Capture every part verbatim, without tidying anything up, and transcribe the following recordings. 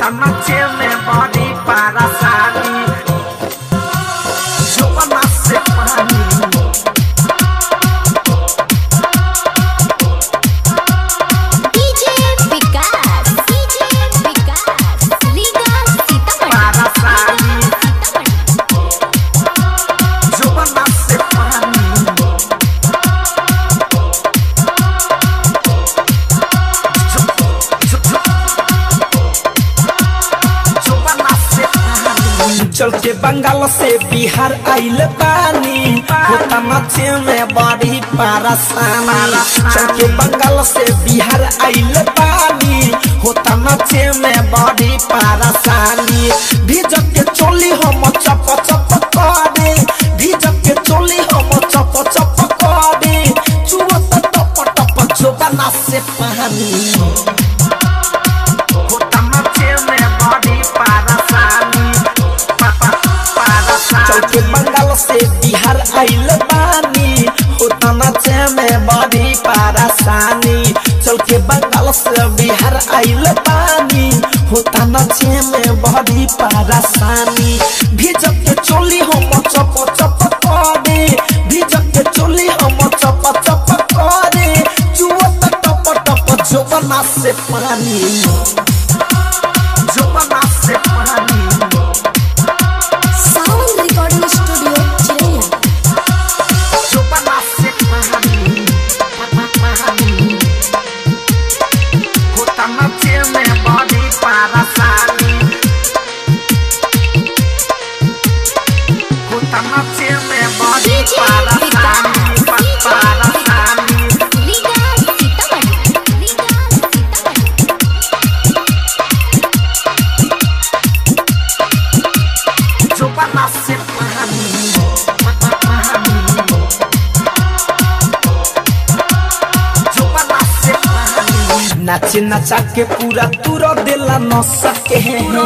होता नचे में बड़ी परेशानी जुबान से पानी चल के बंगाल से बिहार आइल पानी होता नचे में बड़ी परेशानी चल के बंगाल से बिहार आइल पानी होता नचे में बड़ी परेशानी भीजक के चोली हम चप चप करे भीजक के चोली हम चप चप करे चुवत टप टप जुबान से पानी होता नचे में बड़ी परेशानी चल के बंगाल से बिहार आइल पानी होता नचे में बड़ी परेशानी चल के बंगाल से बिहार आइल पानी होता नचे में बड़ी परेशानी भीजक के चोली हम चप चप करे भीजक के चोली हम चप चप करे चुवत टप टप जुबान से पानी जुबान से पानी नाचे नचा के पूरा तुरा देला न सके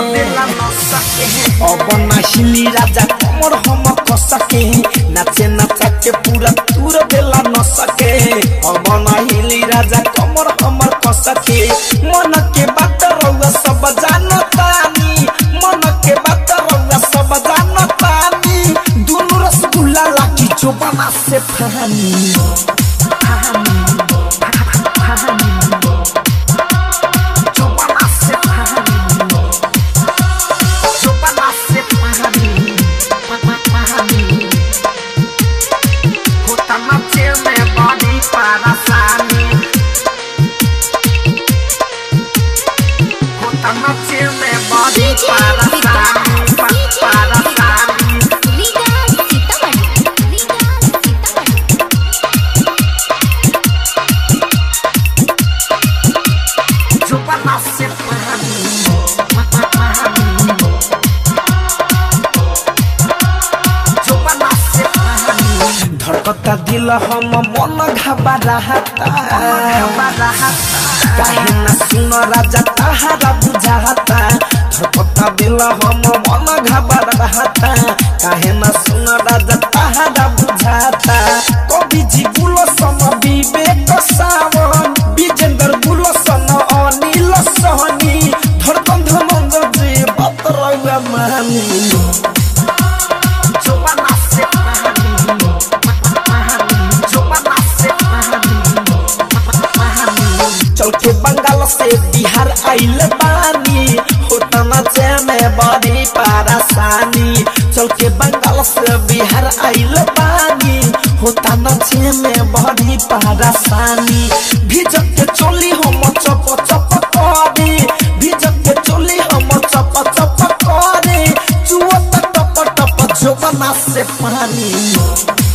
अब नहिली राजा कमर हम कसके नाचे नचा के पूरा तुरा देला न सके अब नहिली राजा कमर हमर कसके मन के बात रउआ सब जानतानी मन के बात रउआ सब जानतानी दुनु रसगुल्ला लागी जुबान से पानी धड़कता दिल हम मन घबराहता काहे न सुन राजा तहरा बुझाता धड़कता दिल हम मन घबराहता काहे न सुन राजा तहरा बुझाता कवि जी बुलो सन विवेक सावन विजेंद्र बुलो सन अनिल सहनी धड़कन धमंग जी बात रउआ मानी चल के बंगाल से बिहार आइल पानी होता नचे में बड़ी परेशानी चल के बंगाल से बिहार आइल पानी होता नचे में बड़ी परेशानी भीजक के चोली हम चप चप करे भीजक के चोली हम चप चप करे चुवत टप टप जुबान से पानी।